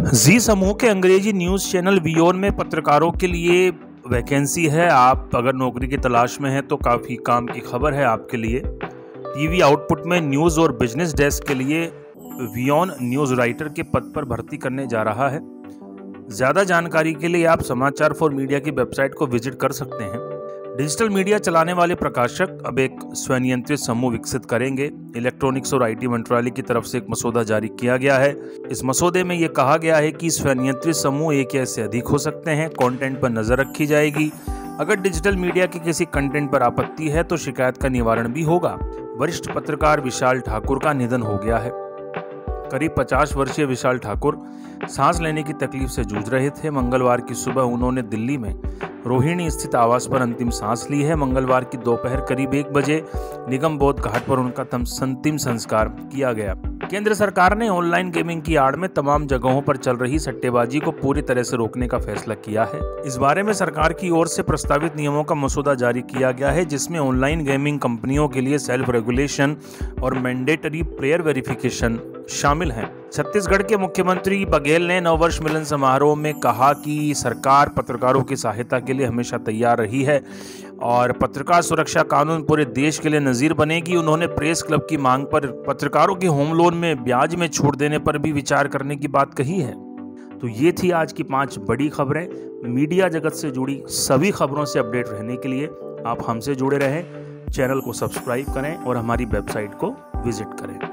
जी समूह के अंग्रेजी न्यूज़ चैनल वियोन में पत्रकारों के लिए वैकेंसी है। आप अगर नौकरी की तलाश में हैं तो काफ़ी काम की खबर है आपके लिए। टीवी आउटपुट में न्यूज़ और बिजनेस डेस्क के लिए वियोन न्यूज़ राइटर के पद पर भर्ती करने जा रहा है। ज़्यादा जानकारी के लिए आप समाचार फॉर मीडिया की वेबसाइट को विजिट कर सकते हैं। डिजिटल मीडिया चलाने वाले प्रकाशक अब एक स्वनियंत्रित समूह विकसित करेंगे। इलेक्ट्रॉनिक्स और आईटी मंत्रालय की तरफ से एक मसौदा जारी किया गया है। इस मसौदे में ये कहा गया है कि स्वनियंत्रित समूह एक या से अधिक हो सकते हैं। कंटेंट पर नजर रखी जाएगी। अगर डिजिटल मीडिया के किसी कंटेंट पर आपत्ति है तो शिकायत का निवारण भी होगा। वरिष्ठ पत्रकार विशाल ठाकुर का निधन हो गया है। करीब 50 वर्षीय विशाल ठाकुर सांस लेने की तकलीफ से जूझ रहे थे। मंगलवार की सुबह उन्होंने दिल्ली में रोहिणी स्थित आवास पर अंतिम सांस ली है। मंगलवार की दोपहर करीब 1 बजे निगम बोध घाट पर उनका अंतिम संस्कार किया गया। केंद्र सरकार ने ऑनलाइन गेमिंग की आड़ में तमाम जगहों पर चल रही सट्टेबाजी को पूरी तरह से रोकने का फैसला किया है। इस बारे में सरकार की ओर से प्रस्तावित नियमों का मसौदा जारी किया गया है, जिसमें ऑनलाइन गेमिंग कंपनियों के लिए सेल्फ रेगुलेशन और मैंडेटरी प्लेयर वेरिफिकेशन शामिल हैं। छत्तीसगढ़ के मुख्यमंत्री बघेल ने नववर्ष मिलन समारोह में कहा कि सरकार पत्रकारों की सहायता के लिए हमेशा तैयार रही है और पत्रकार सुरक्षा कानून पूरे देश के लिए नजीर बनेगी। उन्होंने प्रेस क्लब की मांग पर पत्रकारों के होम लोन में ब्याज में छूट देने पर भी विचार करने की बात कही है। तो ये थी आज की 5 बड़ी खबरें। मीडिया जगत से जुड़ी सभी खबरों से अपडेट रहने के लिए आप हमसे जुड़े रहें। चैनल को सब्सक्राइब करें और हमारी वेबसाइट को विजिट करें।